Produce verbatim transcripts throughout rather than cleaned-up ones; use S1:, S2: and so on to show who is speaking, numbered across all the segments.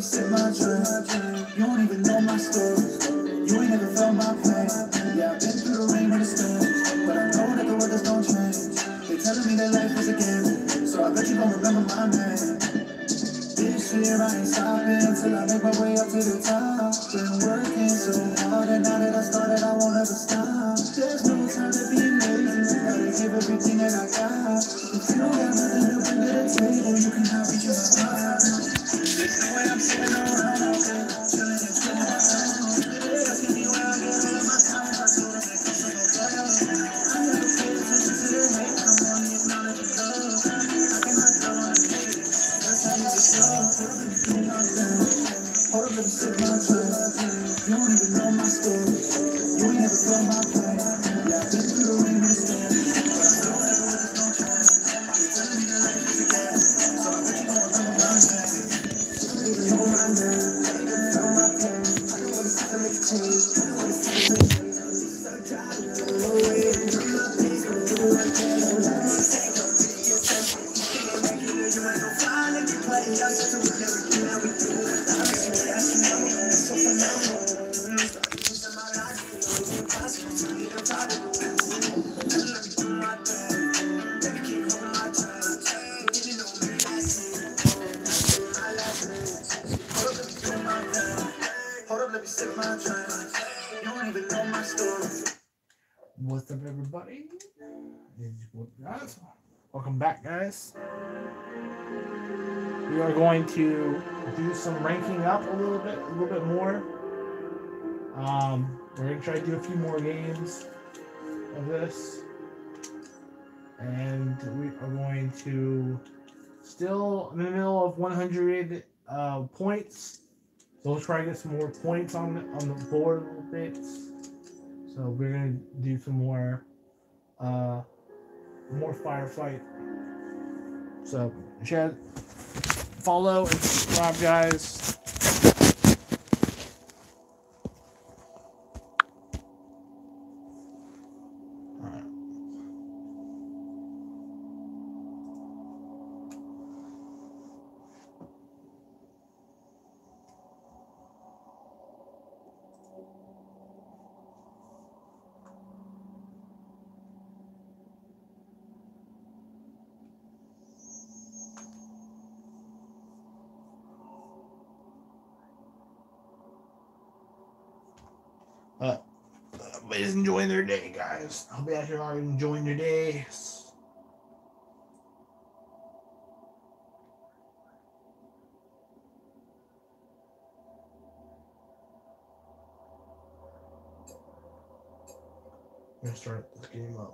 S1: sip my drink. You don't even know my story. You ain't never felt my pain. Yeah, I've been through the rain and the storm, but I know that the weather's don't change. They telling me that life is a game, so I bet you gon' remember my name. This year I ain't stopping until I make my way up to the top. Been working so hard, and now that I started, I won't ever stop. There's no time to be lazy, gotta give everything that I got. If you don't got nothing to bring to the table, you can have each of my heart. There's no way I'm sitting around all day, chilling and chilling my time. They asking me where I get all of my time, I told them they come from no tell. I never pay attention to the hate, I'm only acknowledging love. I cannot go on a date, that's how you just love. Hold up, let me sip my drink. You don't even know my story. You ain't never felt my pain. Yeah, I've been through the rain and the storm, but I know that the weather's don't change. They're telling me that life is a game, so I bet you gon' remember my name. You know my name, you felt my pain. I know what it's like to make a change. I know what it's like to make a change. I'm trying to go away, I'm not paid, I'm doing what I can. I'm not gonna take no pity yourself. You can't make it, you ain't no fly, let me play. I'm just a with everything that we do.
S2: What's up, everybody? Welcome back, guys. We are going to do some ranking up a little bit, a little bit more. Um, we're gonna try to do a few more games of this, and we are going to still in the middle of one hundred uh, points. So we'll try to get some more points on the, on the board a little bit. So we're gonna do some more, uh, more firefight. So share, follow, and subscribe, guys. Uh, everybody's enjoying their day, guys. I hope you guys are enjoying your days. I'm gonna start this game up.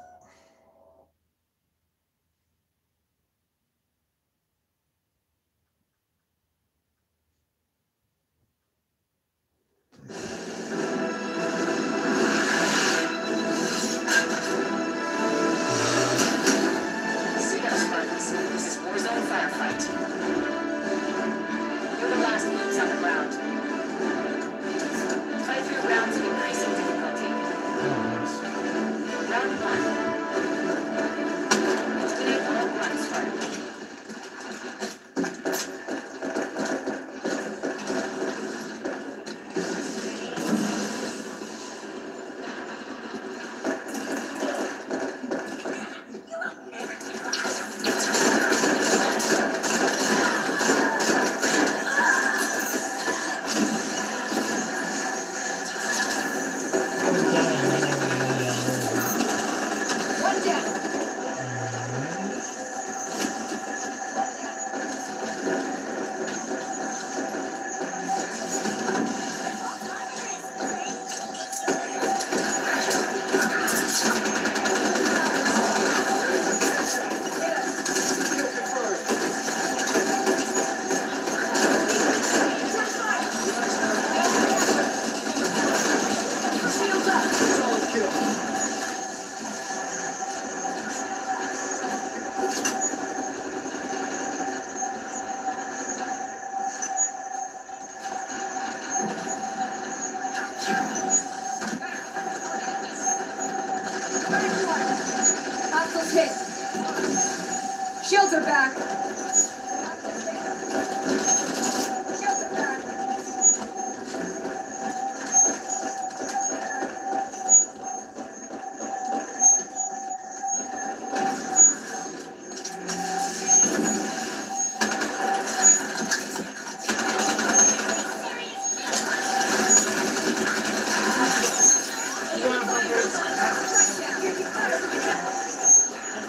S3: Shields are back. Shields are back.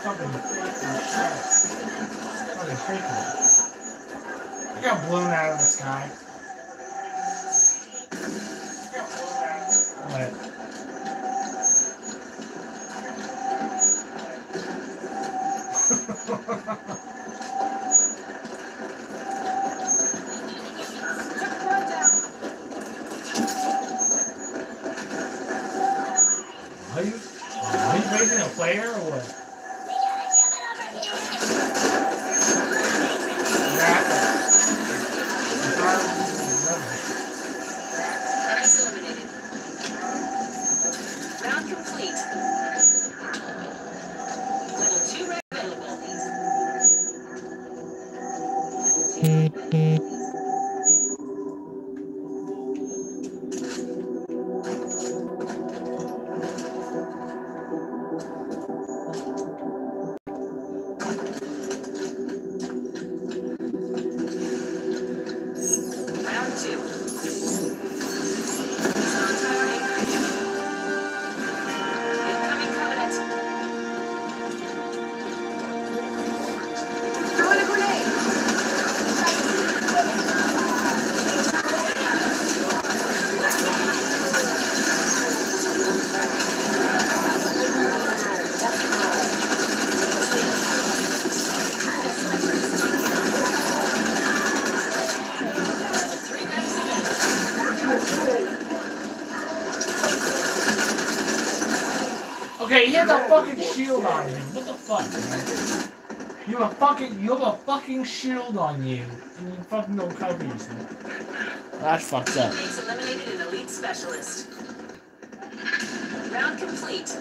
S2: fucking shit. Fucking faking it. I got blown out of the sky. What? Are you, are you facing a player or what?
S3: Enemies eliminated. Round complete. Level two rank available. Round two. Missile tower increasing. Incoming covenant. Throwing a grenade. Three ranks available.
S2: Okay, he has a fucking shield on him. What the fuck, man? You have a fucking, you have a fucking shield on you, and you fucking don't cover yourself. That's fucked up.
S3: Teammates eliminated an elite specialist. Round complete.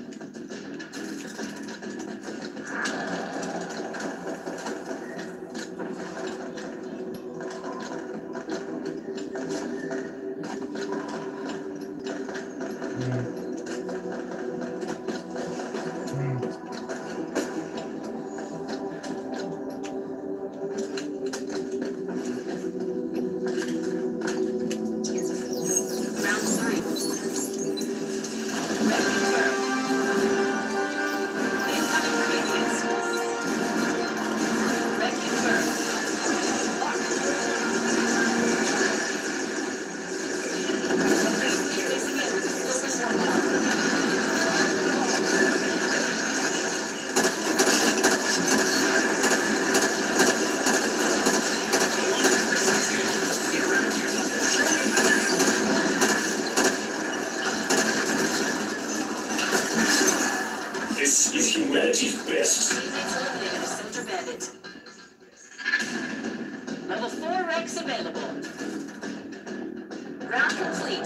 S3: Round three. Red confirmed. Incoming Prometheus. Red confirmed. Facing in. Focus one down.
S4: This is humanity's best.
S3: Teammates eliminated a soldier bandit. Level four ranks available. Round complete.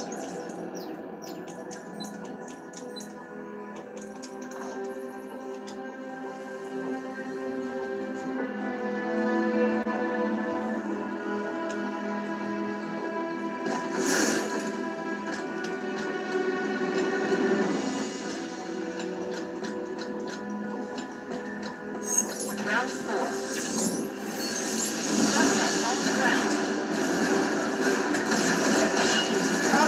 S3: Round four. Contact on the ground.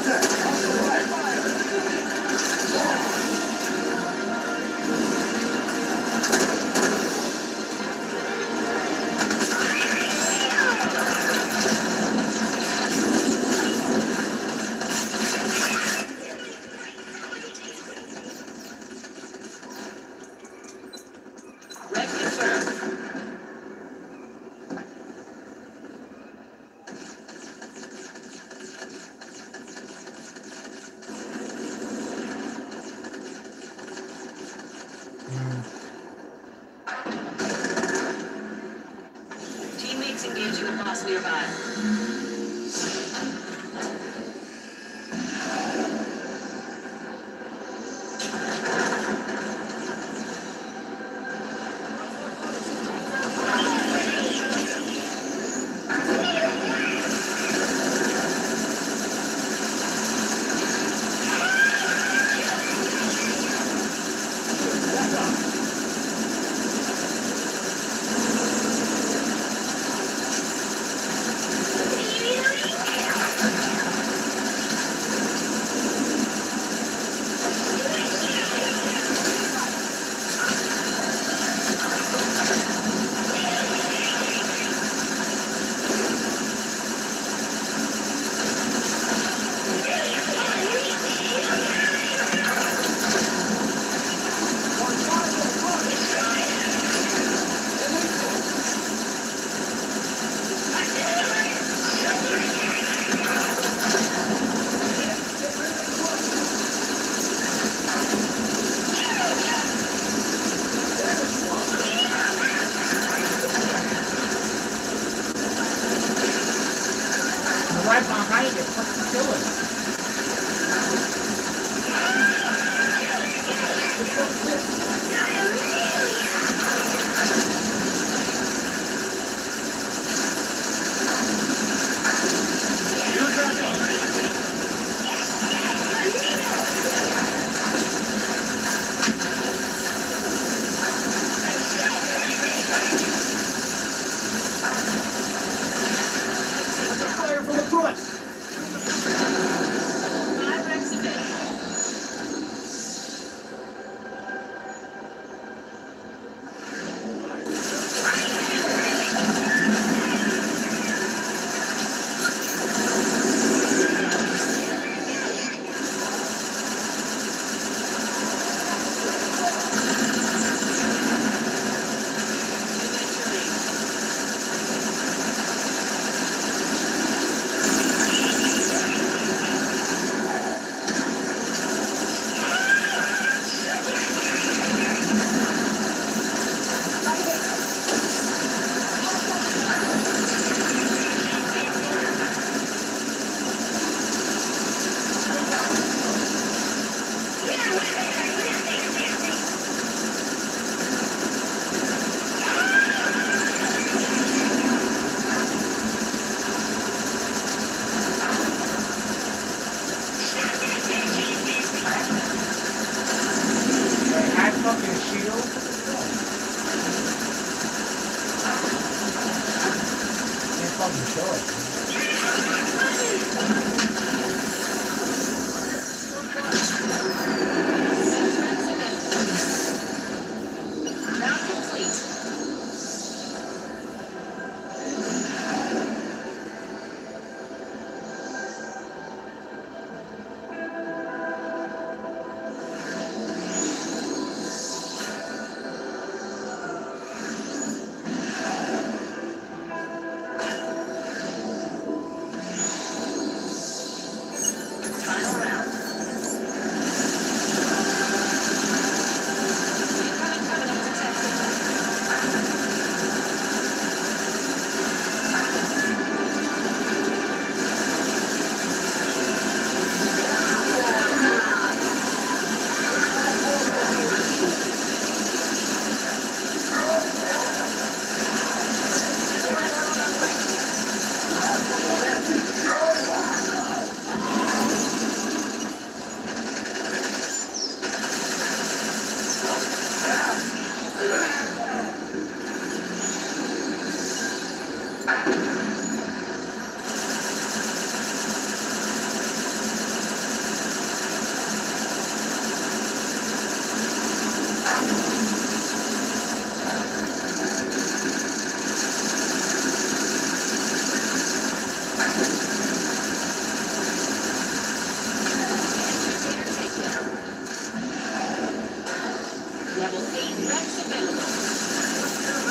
S3: Rex available.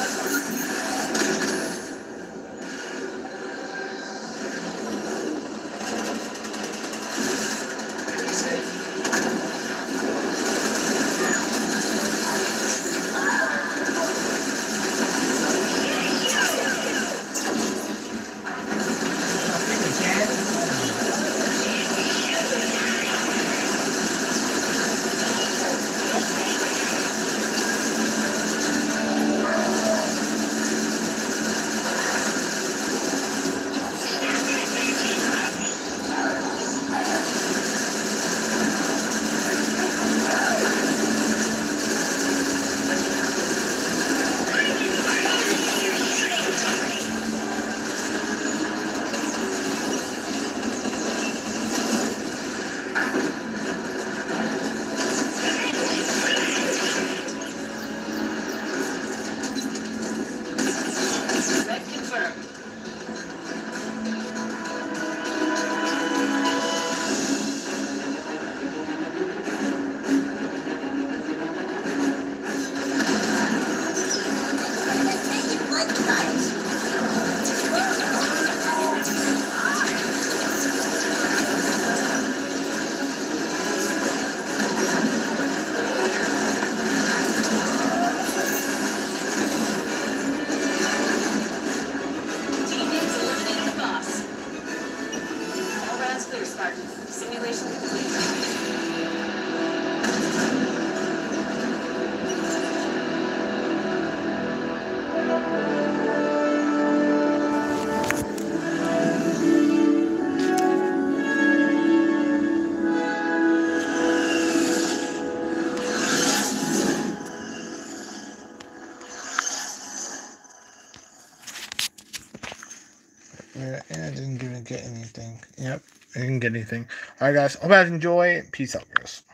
S3: Red confirmed. Teammates eliminated the boss. All rounds clear, Spartan. Simulation complete.
S2: Yeah, and I didn't even get anything. Yep, I didn't get anything. Alright, guys. Hope you guys enjoy. Peace out, guys.